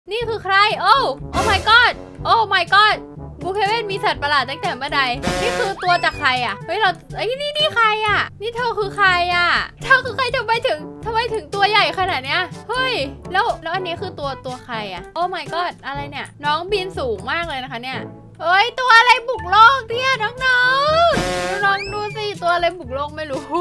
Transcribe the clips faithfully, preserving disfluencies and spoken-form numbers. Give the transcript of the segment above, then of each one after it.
นี่คือใครโอ้โอ้ my god โอ้ my god บูเคเว่นมีสัตว์ประหลาดตั้งแต่เมื่อใดนี่คือตัวจากใครอ่ะเฮ้ยเราไอ้นี่นี่ใครอ่ะนี่เธอคือใครอ่ะเธอคือใครทำไมถึงทำไมถึงตัวใหญ่ขนาดเนี้ยเฮ้ยแล้วแล้วอันนี้คือตัวตัวใครอ่ะโอ้ my god อะไรเนี่ยน้องบินสูงมากเลยนะคะเนี่ยเฮ้ยตัวอะไรบุกโลกเนี่ยน้องน้องน้องดูสิตัวอะไรบุกโลกไม่รู้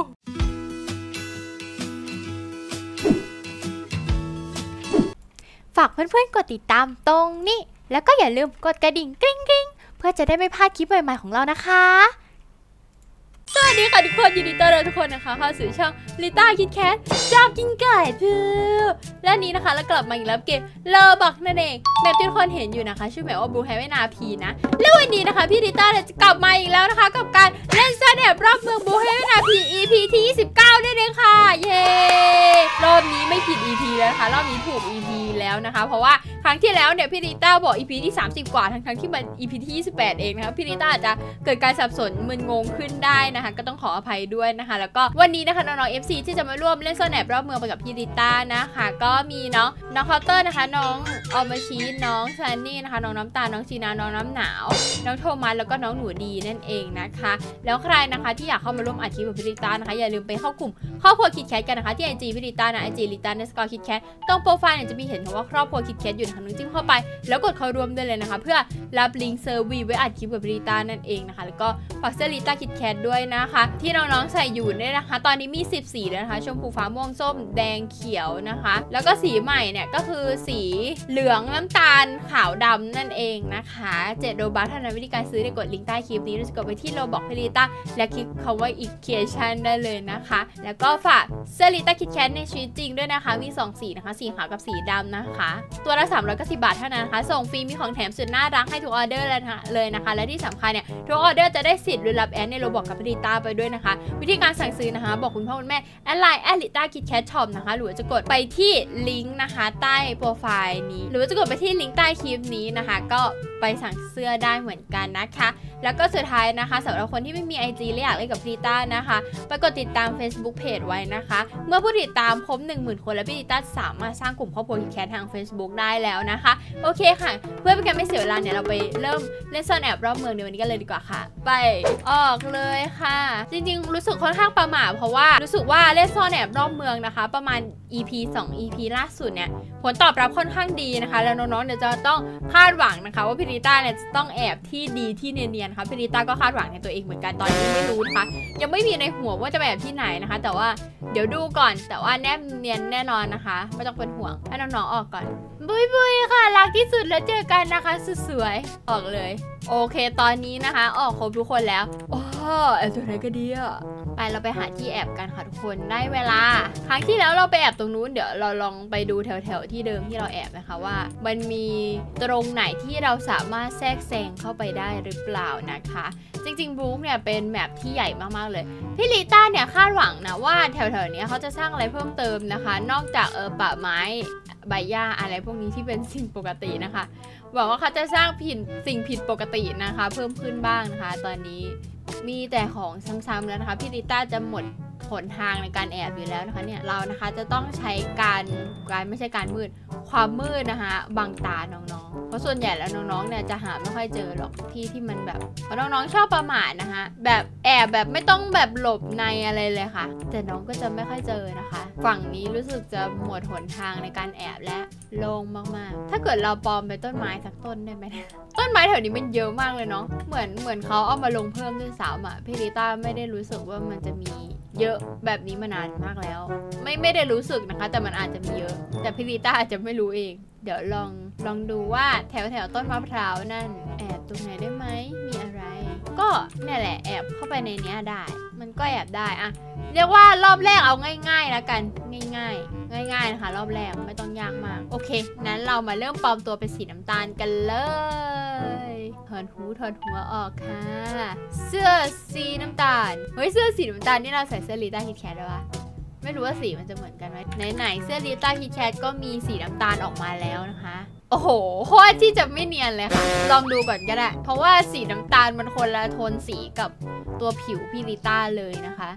ฝากเพื่อนๆกดติดตามตรงนี้แล้วก็อย่าลืมกดกระดิ่งกริ๊งกริ๊งเพื่อจะได้ไม่พลาดคลิปใหม่ๆของเรานะคะสวัสดีค่ะทุกคนยินดีต้อนรับทุกคนนะคะเข้าสู่ช่องลิต้าคิดแคทชอบกินไก่เพื่อและนี้นะคะแล้วกลับมาอีกแล้วเกมเลอบักนั่นเองแบบที่ทุกคนเห็นอยู่นะคะชื่อแบบว่าบูไฮเวนาพีนะแล้ววันนี้นะคะพี่ลิต้าจะกลับมาอีกแล้วนะคะกับการเล่นซ่อนแอบรอบเมืองบูไฮเวนาพี อี พี ที่ยี่สิบเก้านั่นเองค่ะเย้รอบนี้ไม่ผิด อี พี แล้วนะคะรอบนี้ถูก อี พี แล้วนะคะเพราะว่าครั้งที่แล้วเนี่ยพี่ลิต้าบอก อี พี ที่สามสิบกว่าทั้งๆที่มัน อี พี ที่ยี่สิบแปดเองนะคะพี่ลิต้าอาจจะเกิดการสับสนมึนงงขึ้นได้นะคะก็ต้องขออภัยด้วยนะคะแล้วก็วันนี้นะคะน้องๆ เอฟ ซี ที่จะมาร่วมเล่นซ่อนแอบรอบเมืองไปกับพี่ลิต้านะคะก็มีน้องน้องเคาน์เตอร์นะคะน้องออมชีน้องซันนี่นะคะน้องน้ำตาลน้องจีนาน้องน้ำหนาวน้องโทมัสแล้วก็น้องหนูดีนั่นเองนะคะแล้วใครนะคะที่อยากเข้ามาร่วมอาชีพกับพี่ลิต้านะคะอย่าลืมไปเข้ากลุ่มครอบครัวคิดแคทกันนะคะที่ไอจีพี่ลิต้านะไอจีลิต้าเนสกอร์คิดแคทตรงโปรไฟล์เนี่ยจะมีเห็นคำว่าครอบครัวคิดแคทอยู่นะคะนึงจิ้มเข้าไปแล้วกดเข้าร่วมด้วยเลยนะคะเพื่อรับลิงก์เซอร์วีไว้อัดคลิปกับพี่ลิต้านั่นเองนะคะแล้วก็ฝากเสื้อลิต้าคิดแคทด้วยนะคะที่น้องๆใส่อยู่เนี่ยนะคะตอนนี้มีสิบสีแล้วนะคะชมพูฟ้าม่วงส้มแดงเขียวนะคะแล้วก็สีใหม่เนี่ยก็คือสีเหลืองน้ำตาลขาวดำนั่นเองนะคะเจ็ดโรบัคเท่านั้นวิธีการซื้อได้กดลิงก์ใต้คลิปนี้หรือจะกดไปที่โรบอกพี่ลิต้าและคลิกคำว่าอีกเคชั่นได้เลยนะคะแล้วก็ฝากเสื้อลิต้าคิดแคทในชีวิตจริงด้วยนะคะมีสองสีนะคะสีขาวกับสีดำนะคะตัวละสามร้อยเก้าสิบบาทเท่านั้นนะคะส่งฟรีมีของแถมสุดน่ารักให้ทุกออเดอร์เลยนะคะและที่สำคัญเนี่ยทุกออเดอร์จะได้สิทธิ์รับแอดในโรบอกกับพี่ลิต้าไปด้วยนะคะวิธีการสั่งซื้อนะคะบอกคุณพ่อคุณแม่แอดไลน์แอดลิต้าคิดแคทช็อปนะคะหรือว่าจะกดไปที่ลิงก์นะคะใต้โปรไฟล์นี้หรือว่าจะกดไปที่ลิงก์ใต้คลิปนี้นะคะก็ไปสั่งเสื้อได้เหมือนกันนะคะแล้วก็สุดท้ายนะคะสำหรับคนที่ไม่มี ไอ จี และอยากเล่นกับพี่ลิต้านะคะไปกดติดตาม Facebook Page ไว้นะคะเมื่อผู้ติดตามครบ หนึ่งหมื่น คนแล้วพี่ลิต้าสามารถสร้างกลุ่มครอบครัวคิดแคททาง Facebook ได้แล้วนะคะโอเคค่ะเพื่อเป็นการไม่เสียเวลาเนี่ยเราไปเริ่มเล่นซ่อนแอบรอบเมืองในวันนี้กันเลยดีกว่าค่ะไปออกเลยค่ะจริงๆรู้สึกค่อนข้างประหม่าเพราะว่ารู้สึกว่าเล่นซ่อนแอบรอบเมืองนะคะประมาณ อี พี สอง อี พี ล่าสุดเนี่ยผลตอบรับค่อนข้างดีนะคะแล้วน้องๆเดี๋ยวจะต้องคาดหวังนะคะว่าพี่ลิต้าเนี่ยจะต้องแอบที่ดีที่เนียนๆค่ะพี่ลิต้าก็คาดหวังในตัวเองเหมือนกันตอนนี้ไม่รู้นะคะยังไม่มีในหัวว่าจะไปแอบที่ไหนนะคะแต่ว่าเดี๋ยวดูก่อนแต่ว่าแนบเนียนแน่นอนนะคะไม่ต้องเป็นห่วงให้น้องๆออกก่อนบุยบุยค่ะรักที่สุดแล้วเจอกันนะคะสวยๆออกเลยโอเคตอนนี้นะคะออกครบทุกคนแล้วโอ้แอบตัวไหนก็ดีอ่ะไปเราไปหาที่แอบกันค่ะทุกคนได้เวลาครั้งที่แล้วเราไปแอบตรงนู้นเดี๋ยวเราลองไปดูแถวๆที่เดิมที่เราแอบนะคะว่ามันมีตรงไหนที่เราสามารถแทรกแซงเข้าไปได้หรือเปล่านะคะจริงๆบรูคเนี่ยเป็นแมปที่ใหญ่มากๆเลยพี่ลิต้าเนี่ยคาดหวังนะว่าแถวๆนี้เขาจะสร้างอะไรเพิ่มเติมนะคะนอกจากเออป่าไม้ใบหญ้าอะไรพวกนี้ที่เป็นสิ่งปกตินะคะหวังว่าเขาจะสร้างผิดสิ่งผิดปกตินะคะเพิ่มขึ้นบ้างนะคะตอนนี้มีแต่ของซ้ำๆแล้วนะคะพี่ลิต้าจะหมดหนทางในการแอบอยู่แล้วนะคะเนี่ยเรานะคะจะต้องใช้การการไม่ใช่การมืดความมืดนะคะบังตาน้องๆเพราะส่วนใหญ่แล้วน้องๆเนี่ยจะหาไม่ค่อยเจอหรอกที่ที่มันแบบเพราะน้องๆชอบประมาทนะคะแบบแอบแบบไม่ต้องแบบหลบในอะไรเลยค่ะแต่น้องก็จะไม่ค่อยเจอนะคะฝั่งนี้รู้สึกจะหมดหนทางในการแอบและโล่งมากๆถ้าเกิดเราปลอมไปต้นไม้สักต้นได้ไหมต้นไม้แถวนี้มันเยอะมากเลยเนาะเหมือนเหมือนเขาเอามาลงเพิ่มด้วยซ้ำอ่ะพี่ลิต้าไม่ได้รู้สึกว่ามันจะมีเยอะแบบนี้มานานมากแล้วไม่ไม่ได้รู้สึกนะคะแต่มันอาจจะมีเยอะแต่พี่ลิต้าอาจจะไม่รู้เองเดี๋ยวลองลองดูว่าแถวแถวต้นมะพร้าวนั่นแอบตรงไหนได้ไหมมีอะไรก็เนี่ยแหละแอบเข้าไปในนี้ได้มันก็แอบได้อะเรียกว่ารอบแรกเอาง่ายๆแล้วกันง่ายๆง่ายๆนะคะรอบแรกไม่ต้องยากมากโอเคนั้นเรามาเริ่มปลอมตัวเป็นสีน้ำตาลกันเลยถอดหูถอดหัวออกค่ะเสื้อสีน้ำตาลเฮ้ยเสื้อสีน้ำตาลนี่เราใส่เสื้อลิต้าคิดแคทได้ปะไม่รู้ว่าสีมันจะเหมือนกันไหมไหนๆเสื้อลิต้าคิดแคทก็มีสีน้ำตาลออกมาแล้วนะคะโอ้โหโคตรที่จะไม่เนียนเลยค่ะลองดูก่อนก็ได้เพราะว่าสีน้ำตาลมันคนละโทนสีกับตัวผิวพี่ลิต้าเลยนะคะ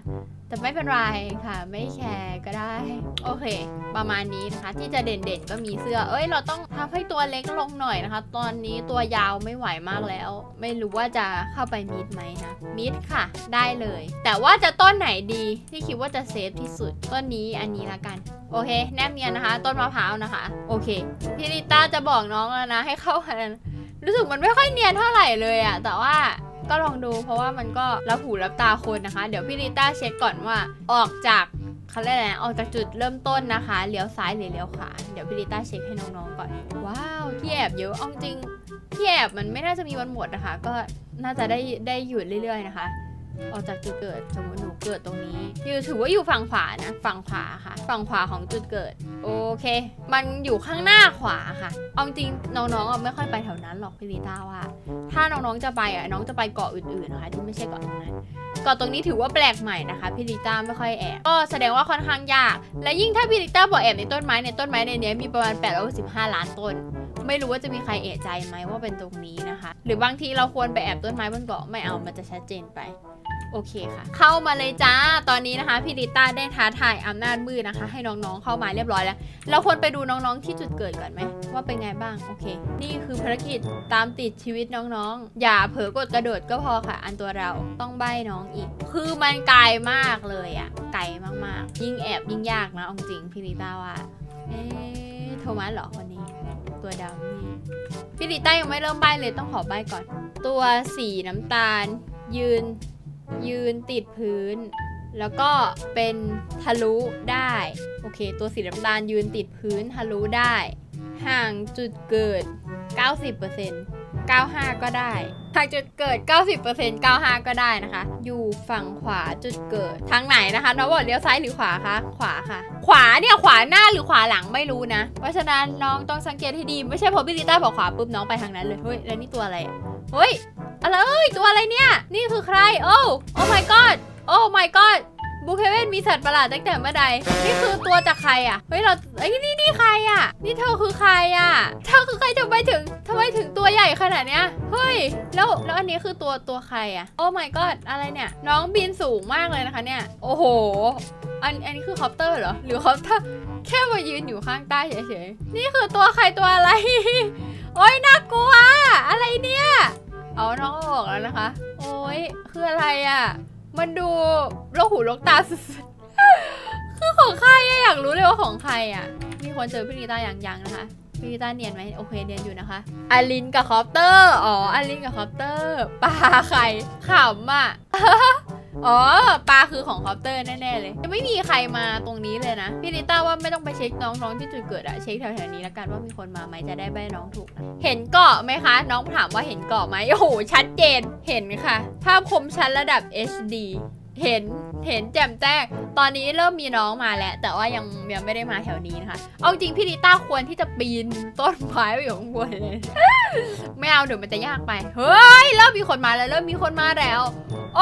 แต่ไม่เป็นไรค่ะไม่แคร์ก็ได้โอเคประมาณนี้นะคะที่จะเด่นๆก็มีเสื้อเอ้ยเราต้องทำให้ตัวเล็กลงหน่อยนะคะตอนนี้ตัวยาวไม่ไหวมากแล้วไม่รู้ว่าจะเข้าไปมิดไหมนะมิดค่ะได้เลยแต่ว่าจะต้นไหนดีที่คิดว่าจะเซฟที่สุดต้นนี้อันนี้ละกันโอเคแนบเนียนนะคะต้นมะพร้าวนะคะโอเคพี่ลิต้าจะบอกน้องแล้วนะให้เข้ากันรู้สึกมันไม่ค่อยเนียนเท่าไหร่เลยอะแต่ว่าก็ลองดูเพราะว่ามันก็รับหูรับตาคนนะคะเดี๋ยวพี่ลิต้าเช็คก่อนว่าออกจากเขาเรียกอะไรออกจากจุดเริ่มต้นนะคะเลี้ยวซ้ายหรือเลี้ยวขวาเดี๋ยวพี่ลิต้าเช็คให้น้องๆก่อนว้าวที่แอบเยอะเอาจริงที่แอบมันไม่น่าจะมีวันหมดนะคะก็น่าจะได้ได้หยุดเรื่อยๆนะคะออกจากจุดเกิดสมมติหนูเกิดตรงนี้อยู่ถือว่าอยู่ฝั่งขวานะฝั่งขวาค่ะฝั่งขวาของจุดเกิดโอเคมันอยู่ข้างหน้าขวาค่ะเอาจริงน้องๆไม่ค่อยไปแถวนั้นหรอกพี่ลิต้าว่าถ้าน้องๆจะไปอ่ะน้องจะไปเกาะอื่นๆนะคะที่ไม่ใช่เกาะตรงนั้นเกาะตรงนี้ถือว่าแปลกใหม่นะคะพี่ลิต้าไม่ค่อยแอบก็แสดงว่าค่อนข้างยากและยิ่งถ้าพี่ลิต้าบอกแอบในต้นไม้ในต้นไม้ในนี้มีประมาณแปดร้อยสิบห้าล้านต้นไม่รู้ว่าจะมีใครเอะใจไหมว่าเป็นตรงนี้นะคะหรือบางทีเราควรไปแอบต้นไม้บนเกาะไม่เอามันจะชัดเจนไปโอเคค่ะเข้ามาเลยจ้าตอนนี้นะคะพี่ลิต้าได้ท้าทายอำนาจมืดนะคะให้น้องๆเข้ามาเรียบร้อยแล้วเราควรไปดูน้องๆที่จุดเกิดก่อนไหมว่าเป็นไงบ้างโอเคนี่คือภารกิจตามติดชีวิตน้องๆอย่าเผลอกดกระโดดก็พอค่ะอันตัวเราต้องใบ้น้องอีกคือมันไกลมากเลยอะไกลมากๆยิ่งแอบยิ่งยากนะเอาจริงพี่ลิต้าว่าเอ๊ะโทมัสเหรอคนนี้ตัวดำนี่พี่ลิต้ายังไม่เริ่มใบ้เลยต้องขอใบ้ก่อนตัวสีน้ำตาลยืนยืนติดพื้นแล้วก็เป็นทะลุได้โอเคตัวสีน้ำตาลยืนติดพื้นทะลุได้ห่างจุดเกิด เก้าสิบเปอร์เซ็นต์ เก้าสิบห้าก็ได้ห่างจุดเกิด เก้าสิบเปอร์เซ็นต์ เก้าสิบห้าก็ได้นะคะอยู่ฝั่งขวาจุดเกิดทางไหนนะคะน้องบอกเลี้ยวซ้ายหรือขวาคะขวาค่ะขวาเนี่ยขวาหน้าหรือขวาหลังไม่รู้นะเพราะฉะนั้นน้องต้องสังเกตให้ดีไม่ใช่พอพี่ลิต้าบอกขวาปุ๊บน้องไปทางนั้นเลยเฮ้ยแล้วนี่ตัวอะไรอะเฮ้ยอะไรเอ้ยตัวอะไรเนี่ยนี่คือใครโอ้โอ้ my god โอ้ my god บูเคเว่นมีสัตว์ประหลาดตั้งแต่เมื่อใดนี่คือตัวจากใครอ่ะเฮ้ยเราไอ้นี่นี่ใครอ่ะนี่เธอคือใครอ่ะเธอคือใครทำไมถึงทำไมถึงตัวใหญ่ขนาดเนี้ยเฮ้ยแล้วแล้วอันนี้คือตัวตัวใครอ่ะโอ้ my god อะไรเนี่ยน้องบินสูงมากเลยนะคะเนี่ยโอ้โหอันอันนี้คือคอปเตอร์เหรอหรือคอปเตอร์แค่มายืนอยู่ข้างใต้เฉยๆนี่คือตัวใครตัวอะไรโอ้ยน่ากลัวอะไรเนี่ยเอาน้องออกแล้วนะคะโอ้ยคืออะไรอ่ะมันดูโลกหูโลกตาสุดๆคือของใครอะอยากรู้เลยว่าของใครอะมีคนเจอพี่ลิต้าอย่างยังนะคะพี่ลิต้าเนียนไหมโอเคเนียนอยู่นะคะอลินกับคอปเตอร์อ๋ออลินกับคอปเตอร์ปลาใครขำอะอ๋อปลาคือของคอปเตอร์แน่ๆเลยยังไม่มีใครมาตรงนี้เลยนะพี่ลิต้าว่าไม่ต้องไปเช็คน้องๆที่จุดเกิดอะเช็คแถวๆนี้แล้วกันว่ามีคนมาไหมจะได้ใบ้น้องถูกนะเห็นเกาะไหมคะน้องถามว่าเห็นเกาะไหมโอ้โหชัดเจนเห็นค่ะภาพคมชัดระดับ เอช ดี เห็นเห็นแจ่มแจ้งตอนนี้เริ่มมีน้องมาแล้วแต่ว่ายังยังไม่ได้มาแถวนี้นะคะเอาจริงพี่ลิต้าควรที่จะปีนต้นไม้ไปอยู่ข้างบนเลยไม่เอาเดี๋ยวมันจะยากไปเฮ้ยเริ่มมีคนมาแล้วเริ่มมีคนมาแล้วโอ้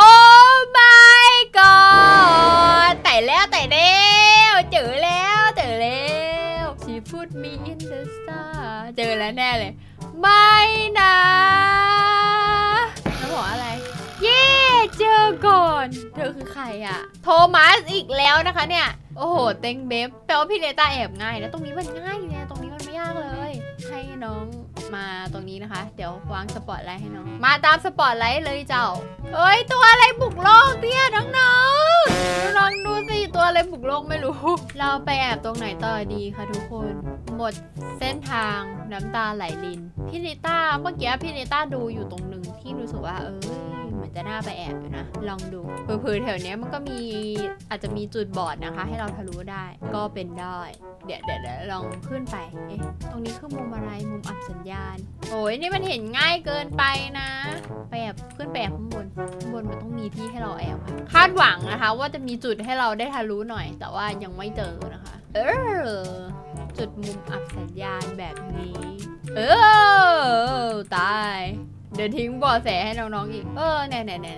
my god แต่แล้วแต่แล้วเจอแล้วเจอแล้ว she put me in the star เจอแล้วแน่เลยไม่นะแล้วบอกอะไรเย่เจอก่อนเธอคือใครอะโทมัสอีกแล้วนะคะเนี่ยโอ้โหเต็งเบฟแปลว่าพี่เลต้าแอบง่ายนะตรงนี้มันง่ายเนี่ยตรงนี้มันไม่ยากเลยให้น้องมาตรงนี้นะคะเดี๋ยววางสปอตไลท์ให้น้องมาตามสปอตไลท์เลยเจ้าเอ้ยตัวอะไรบุกโลกเนี่ยน้องๆน้องดูสิตัวอะไรบุกโลกไม่รู้เราไปแอบตรงไหนต่อดีคะทุกคนหมดเส้นทางน้ำตาไหลลินพี่เลต้าเมื่อกี้พี่เลต้าดูอยู่ตรงหนึ่งที่รู้สึกว่าเออจะน่าไปแอบอยู่นะลองดูเผื่อๆแถวนี้มันก็มีอาจจะมีจุดบอดนะคะให้เราทะลุได้ก็เป็นได้เดี๋ยวเดี๋ยวลองขึ้นไปเอ๊ะตรงนี้คือมุมอะไรมุมอับสัญญาณโอ้ยนี่มันเห็นง่ายเกินไปนะไปแอบขึ้นไปแอบข้างบนข้างบนมันต้องมีที่ให้เราแอบค่ะคาดหวังนะคะว่าจะมีจุดให้เราได้ทะลุหน่อยแต่ว่ายังไม่เจอนะคะเออจุดมุมอับสัญญาณแบบนี้เออตายเดี๋ยวทิ้งเบาะแสให้น้องๆอีกเออเนี่ยเนี่ยเนี่ยท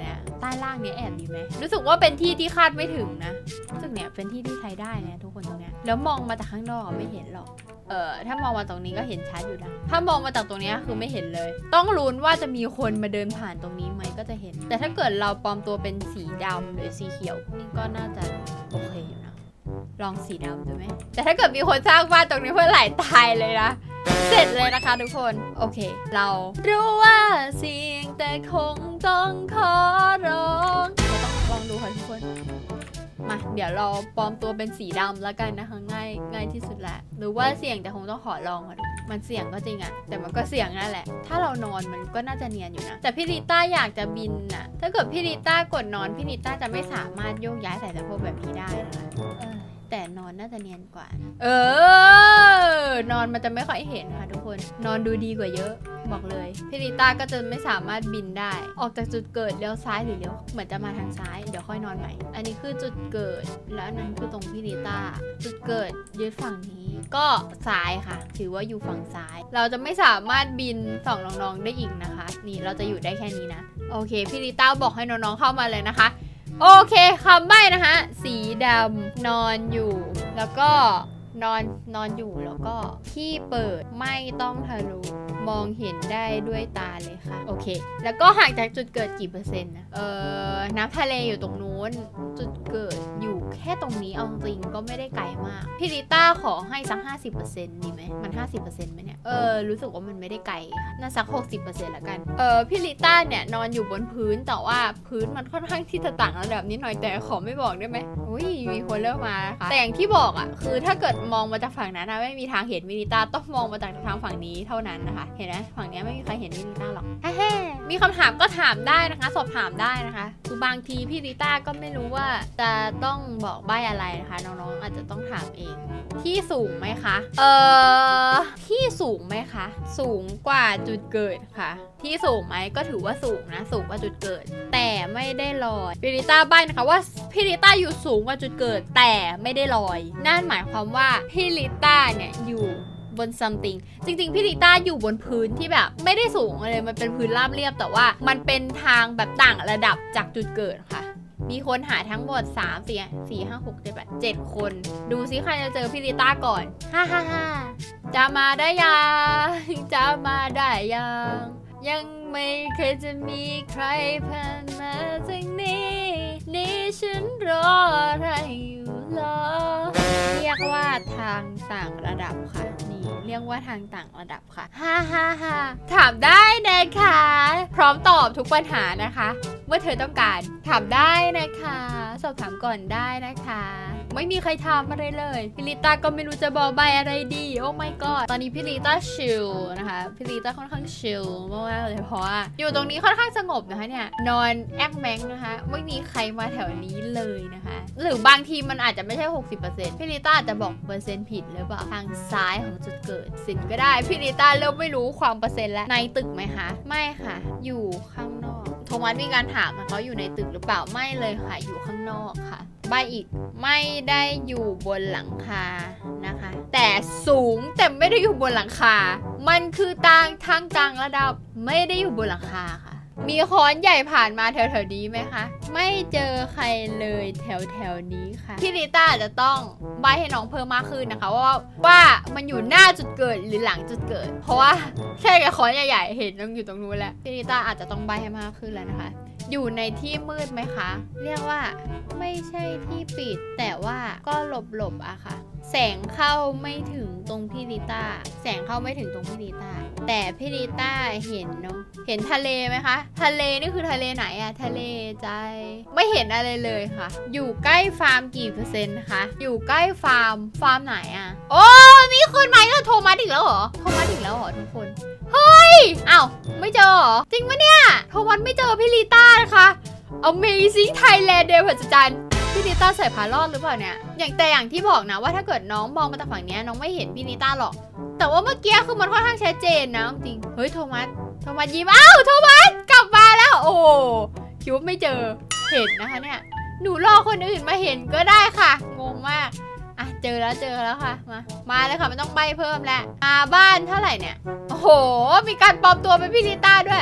ใต้ล่างเนี้ยแอบดีไหมรู้สึกว่าเป็นที่ที่คาดไม่ถึงนะรู้สึกเนี่ยเป็นที่ที่ใช้ได้นะทุกคนตรงเนี้ยแล้วมองมาจากข้างนอกไม่เห็นหรอกเออถ้ามองมาตรงนี้ก็เห็นชัดอยู่นะถ้ามองมาจากตรงนี้คือไม่เห็นเลยต้องลุ้นว่าจะมีคนมาเดินผ่านตรงนี้ไหมก็จะเห็นแต่ถ้าเกิดเราปลอมตัวเป็นสีดำหรือสีเขียวนี่ก็น่าจะโอเคอยู่นะลองสีดำดูไหมแต่ถ้าเกิดมีคนสร้างบ้านตรงนี้เพื่อไหลตายเลยนะเสร็จเลยนะคะทุกคนโอเคเรารู้ว่าเสียงแต่คงต้องขอร้องเราต้องลองดูค่ะทุกคนมาเดี๋ยวเราปลอมตัวเป็นสีดำแล้วกันนะคะง่ายง่ายที่สุดแหละหรือว่าเสี่ยงแต่คงต้องขอลองค่ะมันเสี่ยงก็จริงอะแต่มันก็เสี่ยงนั่นแหละถ้าเรานอนมันก็น่าจะเนียนอยู่นะแต่พี่ริต้าอยากจะบินอะถ้าเกิดพี่ริต้ากดนอนพี่ริต้าจะไม่สามารถโยกย้ายสายสะโพกแบบนี้ได้นะคะแต่นอนน่าจะเนียนกว่าเออนอนมันจะไม่ค่อยเห็นค่ะทุกคนนอนดูดีกว่าเยอะบอกเลยพี่ริต้าก็จะไม่สามารถบินได้ออกจากจุดเกิดเลี้ยวซ้ายหรือเลี้ยวเหมือนจะมาทางซ้ายเดี๋ยวค่อยนอนใหม่อันนี้คือจุดเกิดแล้วนั้นคือตรงพี่ริต้าจุดเกิดยึดฝั่งนี้ก็ซ้ายค่ะถือว่าอยู่ฝั่งซ้ายเราจะไม่สามารถบินส่องน้องๆได้อีกนะคะนี่เราจะอยู่ได้แค่นี้นะโอเคพี่ริต้าบอกให้น้องๆเข้ามาเลยนะคะโอเคคำใบ้นะคะสีดำนอนอยู่แล้วก็นอนนอนอยู่แล้วก็ที่เปิดไม่ต้องทะลุมองเห็นได้ด้วยตาเลยค่ะโอเคแล้วก็ห่างจากจุดเกิดกี่เปอร์เซ็นต์นะเออน้ำทะเลอยู่ตรงนู้นจุดเกิดอยู่แค่ตรงนี้เอาจริงก็ไม่ได้ไกลมากพี่ริต้าขอให้สัก ห้าสิบเปอร์เซ็นต์ ดีไหมมัน ห้าสิบเปอร์เซ็นต์ ไหมเนี่ยเออรู้สึกว่ามันไม่ได้ไกลน่าสัก หกสิบเปอร์เซ็นต์ ละกันเออพี่ริต้าเนี่ยนอนอยู่บนพื้นแต่ว่าพื้นมันค่อนข้างที่จะต่างระดับนิดหน่อยแต่ขอไม่บอกได้ไหมอุ้ยมีคนเริ่มมาค่ะแต่อย่างที่บอกอ่ะคือถ้าเกิดมองมาจากฝั่งนั้นนะไม่มีทางเห็นพี่ริต้าต้องมองมาจากทางฝั่งนี้เท่านั้นนะคะเห็นไหมฝั่งนี้ไม่มีใครเห็นพี่ริต้าหรอกแฮ่ๆมีคำถามก็ถามได้นะคะสอบถามได้นะคะคือบางทีพี่ริต้าก็ไม่รู้ว่าจะต้องบอกใบ้อะไรนะคะน้องๆอาจจะต้องถามเองที่สูงไหมคะเอ่อที่สูงไหมคะสูงกว่าจุดเกิดค่ะที่สูงไหมก็ถือว่าสูงนะสูงกว่าจุดเกิดแต่ไม่ได้ลอยพี่ริต้าใบ้นะคะว่าพี่ริต้าอยู่สูงกว่าจุดเกิดแต่ไม่ได้ลอยนั่นหมายความว่าพี่ริต้าเนี่ยอยู่บน something จริงๆพี่ริต้าอยู่บนพื้นที่แบบไม่ได้สูงเลยมันเป็นพื้นราบเรียบแต่ว่ามันเป็นทางแบบต่างระดับจากจุดเกิดค่ะมีคนหาทั้งหมดสาม สี่ สี่ ห้า หก เจ็ด แปด เจ็ดคนดูซิใครจะเจอพี่ริต้าก่อนฮ่าฮ่าฮ่าจะมาได้ยังจะมาได้ยังยังไม่เคยจะมีใครผ่านมาถึงนี้นี่ฉันรออะไรอยู่รอเรียกว่าทางต่างระดับค่ะนี่เรียกว่าทางต่างระดับค่ะฮ่าฮ่าฮ่าถามได้นะคะพร้อมตอบทุกปัญหานะคะเมื่อเธอต้องการถามได้นะคะสอบถามก่อนได้นะคะไม่มีใครทำอะไรเลยพี่ริต้าก็ไม่รู้จะบอกใบอะไรดีโอ้ my god ตอนนี้พี่ริต้าชิลนะคะพี่ริต้าค่อนข้างชิลมากๆเลยเพราะว่าอยู่ตรงนี้ค่อนข้างสงบนะคะเนี่ยนอนแอกแมงนะคะไม่มีใครมาแถวนี้เลยนะคะหรือบางทีมันอาจจะไม่ใช่ หกสิบเปอร์เซ็นต์ พี่ริต้าอาจจะบอกเปอร์เซ็นต์ผิดหรือเปล่าทางซ้ายของจุดเกิดสินก็ได้พี่ริต้าเริ่มไม่รู้ความเปอร์เซ็นต์แล้วในตึกไหมคะไม่ค่ะอยู่ข้างนอกโทมัสมีการถามเขาอยู่ในตึกหรือเปล่าไม่เลยค่ะอยู่ข้างนอกค่ะใบอีกไม่ได้อยู่บนหลังคานะคะแต่สูงแต่ไม่ได้อยู่บนหลังคามันคือทางทางกลางระดับไม่ได้อยู่บนหลังคาค่ะมีค้อนใหญ่ผ่านมาแถวๆนี้ไหมคะไม่เจอใครเลยแถวๆนี้ค่ะพี่ริต้าจะต้องใบให้น้องเพิ่มมากขึ้นนะคะว่าว่ามันอยู่หน้าจุดเกิดหรือหลังจุดเกิดเพราะว่าแค่กับค้อนใหญ่ๆเห็นต้องอยู่ตรงนู้นแล้วพี่ริต้าอาจจะต้องใบให้มากขึ้นแล้วนะคะอยู่ในที่มืดไหมคะเรียกว่าไม่ใช่ที่ปิดแต่ว่าก็หลบๆอะค่ะแสงเข้าไม่ถึงตรงพี่ริต้าแสงเข้าไม่ถึงตรงพี่ริต้าแต่พี่ริต้าเห็นเนาะเห็นทะเลไหมคะทะเลนี่คือทะเลไหนอะทะเลใจไม่เห็นอะไรเลยค่ะอยู่ใกล้ฟาร์มกี่เปอร์เซ็นต์คะอยู่ใกล้ฟาร์มฟาร์มไหนอะโอ้มีคนใหม่ก็โทรมาถึงแล้วเหรอโทรมาถึงแล้วเหรอทุกคนเฮ้ยอ้าวไม่เจอเหรอจริงปะเนี่ยโทวันไม่เจอพี่ริต้านะคะ Amazing Thailand เดย์ผัดจันพี่ริต้าใส่ผ้ารอดหรือเปล่าเนี่ยอย่างแต่อย่างที่บอกนะว่าถ้าเกิดน้องมองมาจากฝั่งนี้น้องไม่เห็นพี่ริต้าหรอกแต่ว่าเมื่อกี้คือมันค่อนข้างชัดเจนนะจริงเฮ้ยโทมัสโทมัสยิ้มอ้าวโทมัสกลับมาแล้วโอ้คิดว่าไม่เจอเห็นนะคะเนี่ยหนูรอคนอื่นมาเห็นก็ได้ค่ะงงมากอ่ะเจอแล้วเจอแล้วค่ะมามาเลยค่ะไม่ต้องใบเพิ่มแล้วมาบ้านเท่าไหร่เนี่ยโอ้โหมีการปลอมตัวเป็นพี่ริต้าด้วย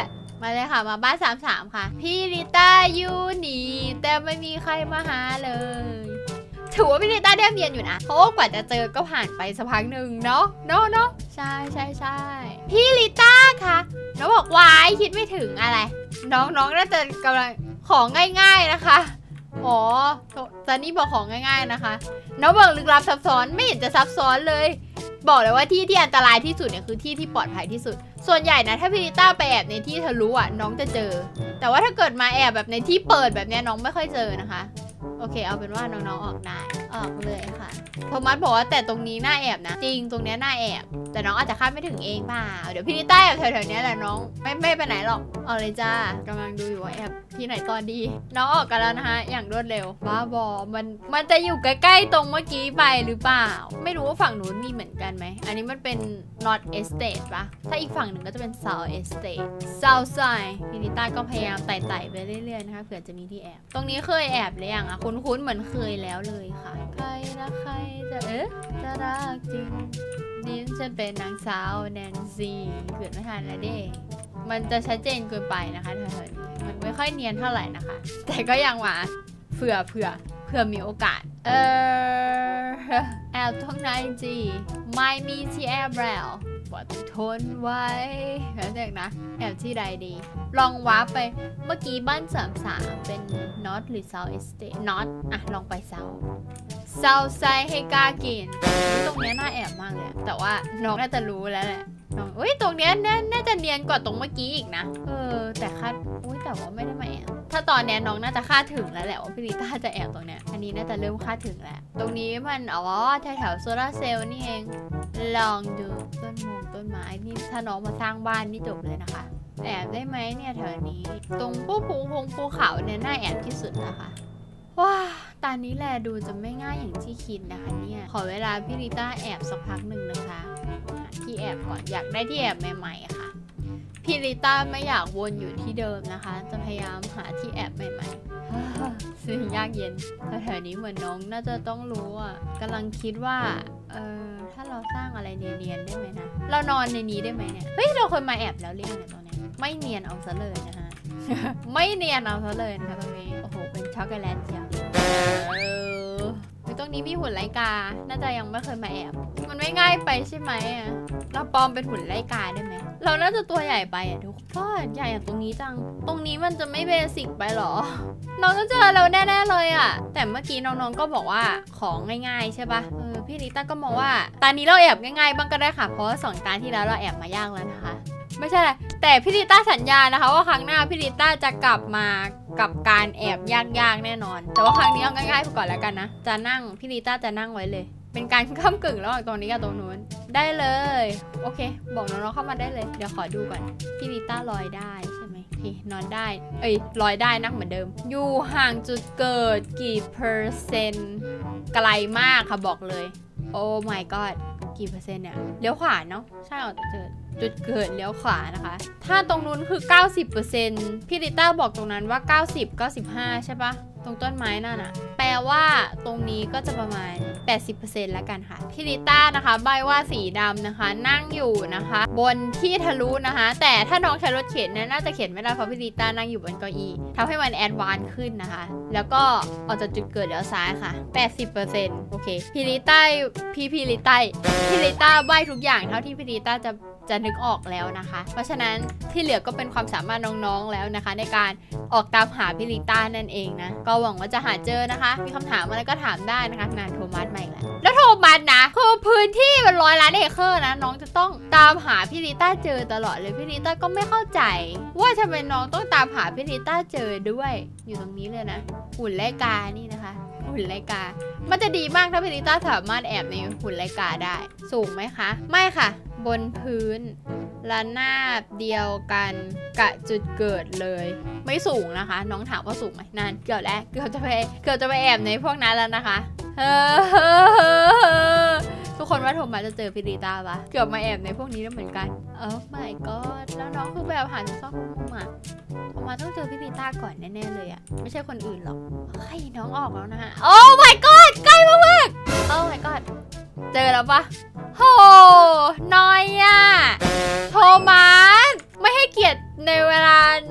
มาเลยค่ะมาบ้านสามสามค่ะพี่ลิต้าอยู่นี่แต่ไม่มีใครมาหาเลยถือว่าพี่ลิต้าเรียบเรียนอยู่นะเพราะว่ากว่าจะเจอก็ผ่านไปสักพักหนึ่งเนาะเนาะเนาะใช่ใช่ใช่พี่ลิต้าค่ะน้องบอกวายคิดไม่ถึงอะไรน้องน้องน่าจะกำลังของง่ายๆนะคะอ๋อซันนี่บอกของง่ายๆนะคะน้องบอกลึกลับซับซ้อนไม่เห็นจะซับซ้อนเลยบอกเลยว่าที่ที่อันตรายที่สุดเนี่ยคือที่ที่ปลอดภัยที่สุดส่วนใหญ่นะถ้าพี่ลิต้าไปแอบในที่ทะลุอ่ะน้องจะเจอแต่ว่าถ้าเกิดมาแอบแบบในที่เปิดแบบนี้น้องไม่ค่อยเจอนะคะโอเคเอาเป็นว่าน้องๆออกได้ออกเลยค่ะโทมัสบอกว่าแต่ตรงนี้น่าแอบนะจริงตรงนี้น่าแอบแต่น้องอาจจะคาดไม่ถึงเองเปล่าเดี๋ยวพี่ลิต้าแอบแถวๆนี้แหละน้องไม่ไม่ไปไหนหรอกเอาเลยจ้ากำลังดูอยู่ว่าแอบที่ไหนก่อนดีน้องออกกันแล้วนะคะอย่างรวดเร็วบ้าบอมันมันจะอยู่ใกล้ๆตรงเมื่อกี้ไปหรือเปล่าไม่รู้ว่าฝั่งนู้นมีเหมือนกันไหมอันนี้มันเป็น North Estate ปะถ้าอีกฝั่งหนึ่งก็จะเป็น South Estate South Side พี่ลิต้าก็พยายามไต่ๆไปเรื่อยๆนะคะเผื่อจะมีที่แอบตรงนี้เคยแอบหรือยังอะคุ้นๆเหมือนเคยแล้วเลยค่ะใครนะใครจะเอ๊ะจะรักจริงนี่ฉันเป็นนางสาวแนนซี่เกิดไม่ทันแล้วเด้มันจะชัดเจนเกินไปนะคะเธอมันไม่ค่อยเนียนเท่าไหร่นะคะแต่ก็ยังว่าเผื่อเผื่อเผื่อมีโอกาสเออแอบท้องนายจีไม่มีที่แอบแล้วปอดทนไว้แล้วเด็กนะแอบที่ใดดีลองวาร์ปไปเมื่อกี้บ้านสามสามเป็น North หรือ South Estate North อ่ะลองไป South South Side ให้กล้ากินตรงนี้น่าแอบมากเลยแต่ว่าน้องน่าจะรู้แล้วแหละน้องอุ้ยตรงนี้น่าจะเนียนกว่าตรงเมื่อกี้อีกนะเออแต่คาดอุ้ยแต่ว่าไม่ได้มาแอบถ้าตอนนี้น้องน่าจะคาดถึงแล้วแหละว่าพี่ลิต้าจะแอบตรงเนี้ยอันนี้น่าจะเริ่มคาดถึงแล้วตรงนี้มันอ๋อแถวๆโซลาร์เซลล์นี่เองลองดูต้นมงต้นไม้นี่ถ้าน้องมาสร้างบ้านนี่จบเลยนะคะแอบได้ไหมเนี่ยแถวนี้ตรงภูภูพงภูเขาเนี่ยน่าแอบที่สุดนะคะว้าตอนนี้แลดูจะไม่ง่ายอย่างที่คิดนะคะเนี่ยขอเวลาพี่ลิต้าแอบสักพักหนึ่งนะคะที่แอบก่อนอยากได้ที่แอบใหม่ๆค่ะพี่ลิต้าไม่อยากวนอยู่ที่เดิมนะคะจะพยายามหาที่แอบใหม่ๆซึ่งยากเย็นแถวนี้เหมือนน้องน่าจะต้องรู้อ่ะกำลังคิดว่าเออถ้าเราสร้างอะไรเนียนๆได้ไหมนะเรานอนในนี้ได้ไหมเนี่ยเฮ้ยเราเคยมาแอบแล้วเรียกอะไรตรงนี้ไม่เนียนเอาซะเลยนะคะ ไม่เนียนเอาซะเลยนะคะตรงนี้โอ้โหเป็นช็อกโกแลตเชียวเออตรงนี้มีหุ่นไลกาน่าจะยังไม่เคยมาแอบมันไม่ง่ายไปใช่ไหมอ่ะเราปลอมเป็นหุ่นไลกาได้ไหมเราน่าจะตัวใหญ่ไปอ่ะทุกคนใหญ่อย่างตรงนี้จังตรงนี้มันจะไม่เบสิกไปหรอน้องก็เจอเราแน่ๆเลยอ่ะแต่เมื่อกี้น้องๆก็บอกว่าของง่ายๆใช่ปะเออพี่ลิต้าก็มองว่าตอนนี้เราแอบง่ายๆบ้างก็ได้ค่ะเพราะว่าสองตาที่แล้วเราแอบมายากแล้วนะคะไม่ใช่แต่พี่ลิต้าสัญญานะคะว่าครั้งหน้าพี่ลิต้าจะกลับมากับการแอบยากๆแน่นอนแต่ว่าครั้งนี้เอาง่ายๆไปก่อนแล้วกันนะจะนั่งพี่ลิต้าจะนั่งไว้เลยเป็นการข้ามกึ่งระหว่างตรงนี้กับตรงนู้นได้เลยโอเคบอกน้องๆเข้ามาได้เลยเดี๋ยวขอดูก่อนพี่ลิต้าลอยได้ใช่ไหมโอเคนอนได้เอ้ยลอยได้นั่งเหมือนเดิมอยู่ห่างจุดเกิดกี่เปอร์เซ็นต์ไกลมากค่ะบอกเลยโอ้ my god กี่เปอร์เซ็นต์เนี่ยเลี้ยวขวาเนาะใช่ออกจากจุดจุดเกิดเลี้ยวขวานะคะถ้าตรงนู้นคือ เก้าสิบเปอร์เซ็นต์ พี่ลิต้าบอกตรงนั้นว่า เก้าสิบ เก้าสิบห้า ใช่ปะตรงต้นไม้นั่นอะแปลว่าตรงนี้ก็จะประมาณ แปดสิบเปอร์เซ็นต์ แล้วกันค่ะพี่ลิต้านะคะใบว่าสีดำนะคะนั่งอยู่นะคะบนที่ทะลุนะคะแต่ถ้าน้องใช้รถเข็นเนี่ยน่าจะเข็นไม่ได้เพราะพี่ลิต้านั่งอยู่บนเก้าอี้ทำให้มันแอดวานซ์ขึ้นนะคะแล้วก็ออกจากจุดเกิดเลี้ยวซ้ายค่ะ แปดสิบเปอร์เซ็นต์ โอเคพี่ลิต้าพี่พี่ลิต้าพี่ลิต้าใบทุกอย่างเท่าที่พี่ลิต้าจะจะนึกออกแล้วนะคะเพราะฉะนั้นที่เหลือก็เป็นความสามารถน้องๆแล้วนะคะในการออกตามหาพี่ลิต้านั่นเองนะก็หวังว่าจะหาเจอนะคะมีคำถามอะไรก็ถามได้นะคะงานโทมัสใหม่แล้วแล้วโทมัสนะคือพื้นที่เป็นร้อยล้านเอเคอร์นะน้องจะต้องตามหาพี่ลิต้าเจอตลอดเลยพี่ลิต้าก็ไม่เข้าใจว่าทำไมน้องต้องตามหาพี่ลิต้าเจอด้วยอยู่ตรงนี้เลยนะหุ่นไลกานี่นะคะหุ่นไลกามันจะดีมากถ้าพี่ลิต้าสามารถแอบในหุ่นไลกาได้สูงไหมคะไม่ค่ะบนพื้นระนาบเดียวกันกับจุดเกิดเลยไม่สูงนะคะน้องถามว่าสูงไหมนั่นเกือบแล้วเกือบจะไปเกือบจะไปแอบในพวกนั้นแล้วนะคะเฮ้อทุกคนว่าโทมัสจะเจอพี่ลิต้าปะเกือบมาแอบในพวกนี้แล้วเหมือนกันโอ้ my god แล้วน้องคือแบบหาทุกซอกทุกมุมอะโทมัสต้องเจอพี่ลิต้าก่อนแน่ๆเลยอะไม่ใช่คนอื่นหรอกใครน้องออกแล้วนะฮะโอ้ my god ใกล้มากๆโอ้ my god เจอแล้วปะโหน้อยอะโทมัสไม่ให้เกียรติในเวลา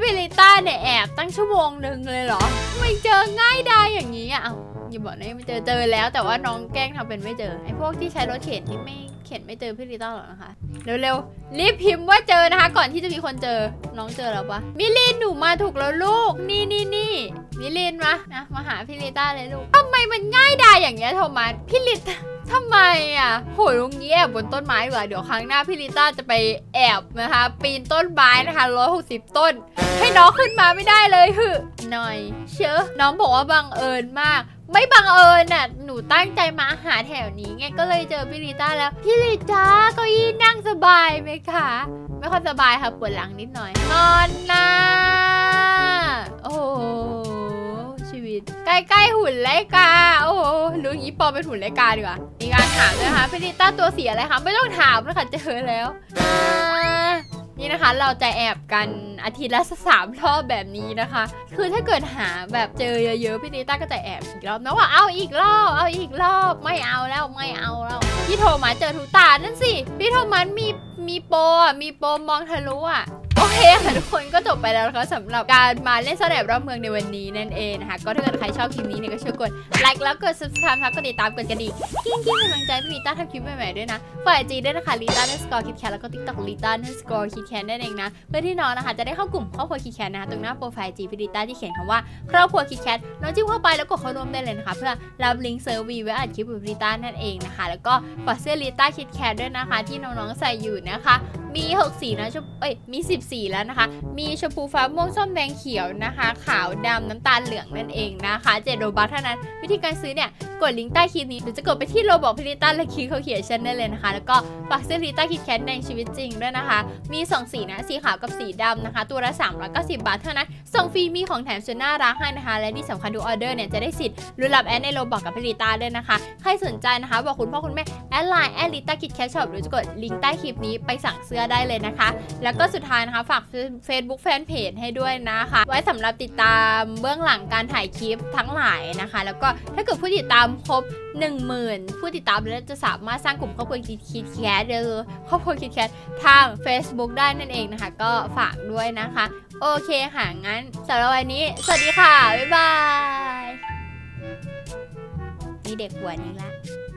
พิลิต้าเนี่ยแอบตั้งชั่วโมงหนึ่งเลยเหรอไม่เจอง่ายได้อย่างนี้อ่ะอย่าบอกนะไม่เจอเจอแล้วแต่ว่าน้องแกล้งทำเป็นไม่เจอไอ้พวกที่ใช้รถเข็นที่ไม่เข็นไม่เจอพิลิต้าหรอกนะคะเร็วๆรีบพิมพ์ว่าเจอนะคะก่อนที่จะมีคนเจอน้องเจอแล้วปะมิลินหนูมาถูกแล้วลูกนี่นี่นี่มิลินมานะมาหาพิลิต้าเลยลูกทำไมมันง่ายได้อย่างเงี้ยโทมัสพิลิต้าทำไมอ่ะโหยลุงนี้แอบบนต้นไม้ดีกว่าเดี๋ยวครั้งหน้าพี่ลิต้าจะไปแอบนะคะปีนต้นไม้นะคะร้อยหกสิบต้นให้น้องขึ้นมาไม่ได้เลยฮึหน่อยเชอะน้องบอกว่าบังเอิญมากไม่บังเอิญน่ะหนูตั้งใจมาหาแถวนี้ไงก็เลยเจอพี่ลิต้าแล้วพี่ลิต้าเก้าอี้นั่งสบายไหมคะไม่ค่อยสบายค่ะปวดหลังนิดหน่อยนอนนะโอ้ชีวิตใกล้ๆหุ่นไลกาโอ้โหรู้งี้ปอเป็นหุ่นไลกาดีกว่ามีการถามด้วยนะคะพี่ลิต้าตัวสีอะไรคะไม่ต้องถามนะคะเจอแล้วนี่นะคะเราจะแอบกันอาทิตย์ละสามรอบแบบนี้นะคะคือถ้าเกิดหาแบบเจอเยอะๆพี่ลิต้าก็จะแอบอีกรอบนะว่าเอาอีกรอบเอาอีกรอบไม่เอาแล้วไม่เอาแล้วพี่โทมัสเจอทุกตานั่นสิพี่โทมัสมีมีโปอ่ะมีโปมองทะลุอ่ะโอเคค่ะทุกคนก็จบไปแล้วนะคะสำหรับการมาเล่นซ่อนแอบรอบเมืองในวันนี้นั่นเองนะคะก็ถ้าเกิดใครชอบคลิปนี้เนี่ยก็ช่วยกดไลค์แล้วกด ซับสไครบ์ กดติดตามกดกระดิ่งกิ้งกิ้งกำลังใจพี่ลิต้าทำคลิปใหม่ๆด้วยนะฝ่ายจีด้วยนะคะลิต้าเนสกอร์คิดแคทแล้วก็ติ๊กต็อกลิต้าเนสกอร์คิดแคทนั่นเองนะเพื่อที่น้องนะคะจะได้เข้ากลุ่มครอบครัวคิดแคทนะคะตรงหน้าโปรไฟล์จีพี่ลิต้าที่เขียนคำว่าครอบครัวคิดแคทน้องจิ้มเข้าไปแล้วกดเข้าร่วมได้เลยนะคะเพื่อรับลิงก์เซอร์วีไว้อัดคลิปกับลิต้านั่นเองนะคะแล้วก็ฝากเสื้อลิต้าคิดแคทด้วยนะคะที่น้องๆใส่อยู่นะคะมีหกสีนะชมเอ้ยมีสิบสีแล้วนะคะมีชมพูฟ้าม่วงส้มแดงเขียวนะคะขาวดำน้ำตาลเหลืองนั่นเองนะคะเจ็ดโรบัคเท่านั้นวิธีการซื้อเนี่ยกดลิงก์ใต้คลิปนี้หรือจะกดไปที่โรบอกพิลิต้าและคลิกเขาเขียนชันได้เลยนะคะแล้วก็ฝากซื้อพิลิต้าคิดแคทในชีวิตจริงด้วยนะคะมีสองสีนะสีขาวกับสีดำนะคะตัวละสามร้อยเก้าสิบบาทเท่านั้นส่งฟรีมีของแถมส่วนน่ารักให้นะคะและที่สำคัญทุกออเดอร์เนี่ยจะได้สิทธิ์ลุ้นรับแอดในโรบอกกับพิลิต้าด้วยนะคะใครสนใจนะคะบอกคุณพ่อคุณแม่แอดไลน์แอดลิต้าคิดแคทช็อปหรือจะกดลิงก์ใต้คลิปนี้ไปสั่งเสื้อได้เลยนะคะแล้วก็สุดท้ายนะคะฝาก Facebook Fanpage ให้ด้วยนะคะไว้สำหรับติดตามเบื้องหลังการถ่ายคลิปทั้งหลายนะคะแล้วก็ถ้าเกิดผู้ติดตามครบ หนึ่งหมื่น ผู้ติดตามแล้วจะสามารถสร้างกลุ่มครอบครัวคิดแคทหรือครอบครัวคิดแคททาง Facebook ได้นั่นเองนะคะก็ฝากด้วยนะคะโอเคค่ะงั้นสำหรับวันนี้สวัสดีค่ะบ๊ายบายนี่เด็กหัวนี้ละ